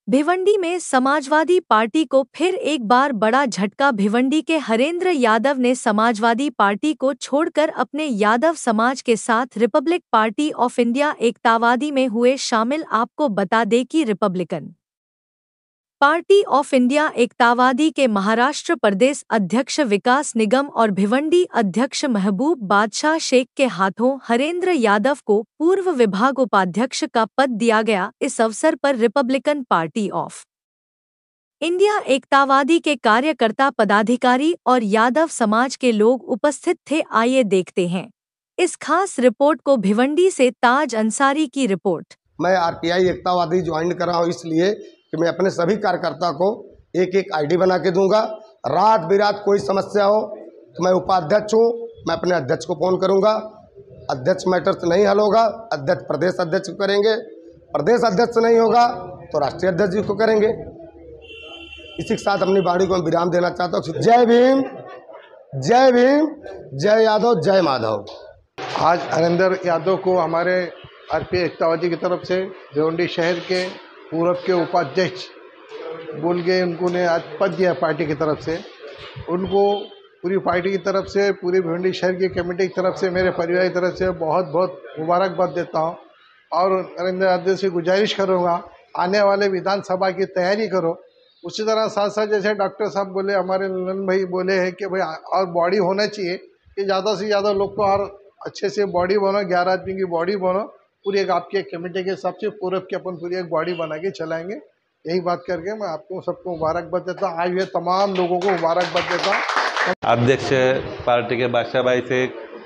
भिवंडी में समाजवादी पार्टी को फिर एक बार बड़ा झटका। भिवंडी के हरेंद्र यादव ने समाजवादी पार्टी को छोड़कर अपने यादव समाज के साथ Republic Party of India Ektavadi में हुए शामिल। आपको बता दें कि Republican Party of India Ektavadi के महाराष्ट्र प्रदेश अध्यक्ष विकास निगम और भिवंडी अध्यक्ष महबूब बादशाह शेख के हाथों हरेंद्र यादव को पूर्व विभाग उपाध्यक्ष का पद दिया गया। इस अवसर पर Republican Party of India Ektavadi के कार्यकर्ता, पदाधिकारी और यादव समाज के लोग उपस्थित थे। आइए देखते हैं इस खास रिपोर्ट को। भिवंडी से ताज अंसारी की रिपोर्ट। मैं आरपीआई एकतावादी ज्वाइन कर रहा हूँ इसलिए कि मैं अपने सभी कार्यकर्ता को एक एक आईडी बना के दूंगा। रात बिरात कोई समस्या हो तो मैं उपाध्यक्ष हूँ, मैं अपने अध्यक्ष को फोन करूंगा। अध्यक्ष मैटर से नहीं हल होगा, अध्यक्ष प्रदेश अध्यक्ष को करेंगे, प्रदेश अध्यक्ष नहीं होगा तो राष्ट्रीय अध्यक्ष जी को करेंगे। इसी के साथ अपनी वाणी को मैं विराम देना चाहता हूँ। जय भीम, जय भीम, जय यादव, जय माधव। आज हरेंद्र यादव को हमारे आरपीआई एकतावादी की तरफ से भिवंडी शहर के पूर्व के उपाध्यक्ष बोल के उनको ने आज पद दिया पार्टी की तरफ से। उनको पूरी पार्टी की तरफ से, पूरी भिवंडी शहर की कमेटी की तरफ से, मेरे परिवार की तरफ से बहुत बहुत मुबारकबाद देता हूं। और हरेंद्र यादव से गुजारिश करूंगा आने वाले विधानसभा की तैयारी करो। उसी तरह साथ साथ जैसे डॉक्टर साहब बोले, हमारे ललन भाई बोले हैं कि भाई और बॉडी होना चाहिए कि ज़्यादा से ज़्यादा लोग को और अच्छे से बॉडी बनो, 11 आदमी की बॉडी बनो। पूरी एक आपके कमेटी के सबसे पूर्व की अपन पूरी एक बॉडी बना के चलाएंगे। यही बात करके मैं आपको सबको मुबारकबाद देता हूँ। आज ये तमाम लोगों को मुबारकबाद देता हूँ। अध्यक्ष पार्टी के बादशाह भाई से,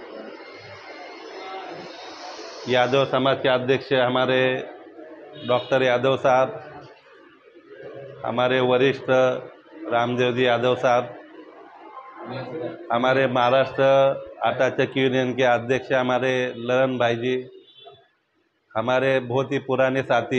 यादव समाज के अध्यक्ष हमारे डॉक्टर यादव साहब, हमारे वरिष्ठ रामदेव जी यादव साहब, हमारे महाराष्ट्र आटा चक्की यूनियन के अध्यक्ष हमारे ललन भाई जी, हमारे बहुत ही पुराने साथी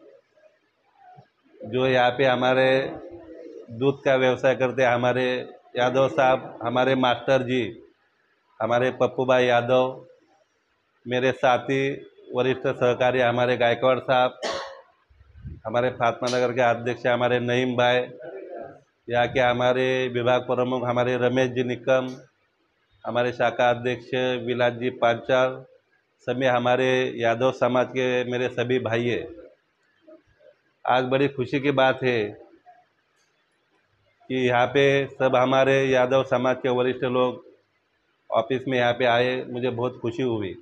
जो यहाँ पे हमारे दूध का व्यवसाय करते हैं, हमारे यादव साहब, हमारे मास्टर जी, हमारे पप्पू भाई यादव, मेरे साथी वरिष्ठ सहकारी हमारे गायकवाड़ साहब, हमारे फातमा नगर के अध्यक्ष हमारे नईम भाई, यहाँ के हमारे विभाग प्रमुख हमारे रमेश जी निकम, हमारे शाखा अध्यक्ष विलास जी पांचाल, सभी हमारे यादव समाज के मेरे सभी भाई हैं। आज बड़ी खुशी की बात है कि यहाँ पे सब हमारे यादव समाज के वरिष्ठ लोग ऑफिस में यहाँ पे आए। मुझे बहुत खुशी हुई।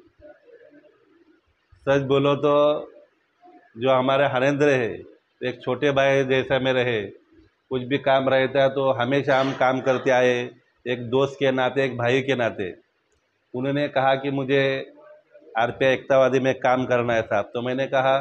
सच बोलो तो जो हमारे हरेंद्र है एक छोटे भाई जैसा में रहे। कुछ भी काम रहता है तो हमेशा हम काम करते आए, एक दोस्त के नाते, एक भाई के नाते। उन्होंने कहा कि मुझे आरपीआई एकतावादी में काम करना है साहब। तो मैंने कहा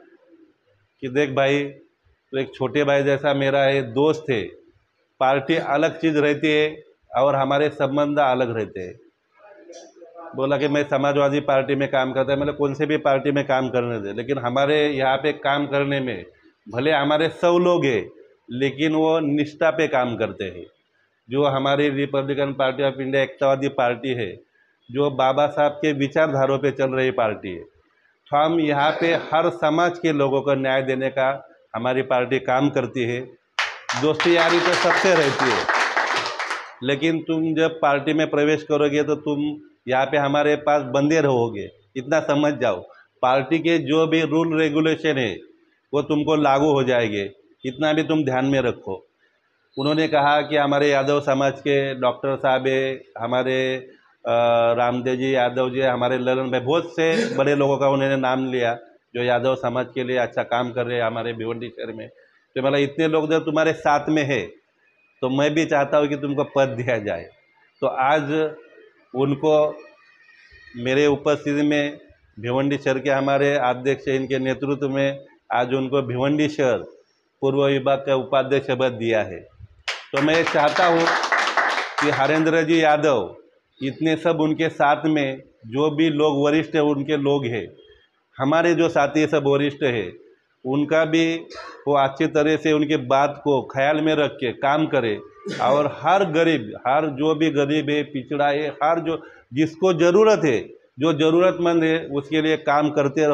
कि देख भाई, तो एक छोटे भाई जैसा मेरा है, दोस्त है। पार्टी अलग चीज़ रहती है और हमारे संबंध अलग रहते हैं। बोला कि मैं समाजवादी पार्टी में काम करता है। मतलब कौन से भी पार्टी में काम करने दे, लेकिन हमारे यहाँ पे काम करने में भले हमारे 100 लोग हैं लेकिन वो निष्ठा पे काम करते हैं। जो हमारी Republican Party of India Ektavadi party है, जो बाबा साहब के विचारधारों पे चल रही पार्टी है, तो हम यहाँ पे हर समाज के लोगों को न्याय देने का हमारी पार्टी काम करती है। दोस्ती यारी तो सबसे रहती है, लेकिन तुम जब पार्टी में प्रवेश करोगे तो तुम यहाँ पे हमारे पास बंदे रहोगे। इतना समझ जाओ, पार्टी के जो भी रूल रेगुलेशन है वो तुमको लागू हो जाएंगे। इतना भी तुम ध्यान में रखो। उन्होंने कहा कि हमारे यादव समाज के डॉक्टर साहब है, हमारे रामदेव जी यादव जी, हमारे ललन भाई, बहुत से बड़े लोगों का उन्होंने नाम लिया जो यादव समाज के लिए अच्छा काम कर रहे हैं हमारे भिवंडी शहर में। तो मतलब इतने लोग जब तुम्हारे साथ में है तो मैं भी चाहता हूँ कि तुमको पद दिया जाए। तो आज उनको मेरे उपस्थिति में भिवंडी शहर के हमारे अध्यक्ष, इनके नेतृत्व में आज उनको भिवंडी शहर पूर्व विभाग का उपाध्यक्ष पद दिया है। तो मैं चाहता हूँ कि हरेंद्र जी यादव, इतने सब उनके साथ में जो भी लोग वरिष्ठ है उनके लोग हैं, हमारे जो साथी सब वरिष्ठ है, उनका भी वो अच्छी तरह से उनके बात को ख्याल में रख के काम करे और हर गरीब, हर जो भी गरीब है, पिछड़ा है, हर जो जिसको ज़रूरत है, जो ज़रूरतमंद है, उसके लिए काम करते रहो।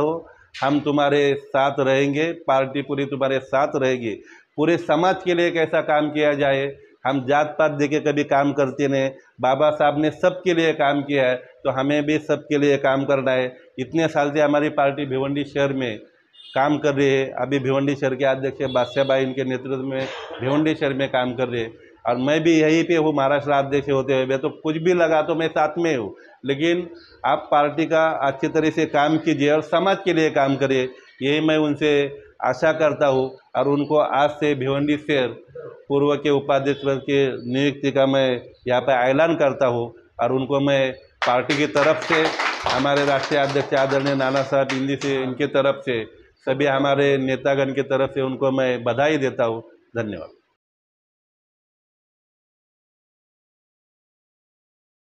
हम तुम्हारे साथ रहेंगे, पार्टी पूरी तुम्हारे साथ रहेगी। पूरे समाज के लिए कैसा काम किया जाए, हम जात पात देके कभी काम करते नहीं। बाबा साहब ने सबके लिए काम किया है, तो हमें भी सबके लिए काम करना है। इतने साल से हमारी पार्टी भिवंडी शहर में काम कर रही है। अभी भिवंडी शहर के अध्यक्ष बादशाह भाई इनके नेतृत्व में भिवंडी शहर में काम कर रहे हैं, और मैं भी यहीं पे हूँ महाराष्ट्र अध्यक्ष होते हुए। मैं तो कुछ भी लगा तो मैं साथ में हूँ, लेकिन आप पार्टी का अच्छी तरह से काम कीजिए और समाज के लिए काम करिए, यही मैं उनसे आशा करता हूँ। और उनको आज से भिवंडी शहर पूर्व के उपाध्यक्ष पद की नियुक्ति का मैं यहाँ पर ऐलान करता हूँ, और उनको मैं पार्टी की तरफ से, हमारे राष्ट्रीय अध्यक्ष आदरणीय नाना साहब हिंदी से, इनके तरफ से, सभी हमारे नेतागण की तरफ से उनको मैं बधाई देता हूँ। धन्यवाद।